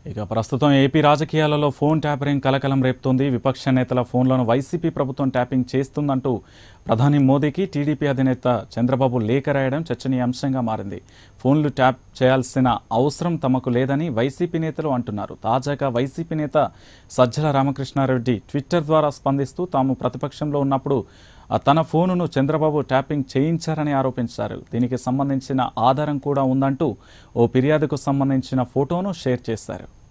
ఇక ప్రస్తుతం ఏపీ రాజకీయాలలో ఫోన్ ట్యాపరింగ్ కలకలం రేపుతోంది. విపక్ష నేతల ఫోన్లను వైసీపీ ప్రభుత్వం ట్యాపింగ్ చేస్తుందంటూ ప్రధాని మోదీకి టీడీపీ అధినేత చంద్రబాబు లేఖ రాయడం చర్చనీయాంశంగా మారింది. ఫోన్లు ట్యాప్ చేయాల్సిన అవసరం తమకు లేదని వైసీపీ నేతలు అంటున్నారు. తాజాగా వైసీపీ నేత సజ్జల రామకృష్ణారెడ్డి ట్విట్టర్ ద్వారా స్పందిస్తూ తాము ప్రతిపక్షంలో ఉన్నప్పుడు తన ఫోనును చంద్రబాబు ట్యాపింగ్ చేయించారని ఆరోపించారు. దీనికి సంబంధించిన ఆధారం కూడా ఉందంటూ ఓ ఫిర్యాదుకు సంబంధించిన ఫోటోను షేర్ చేశారు.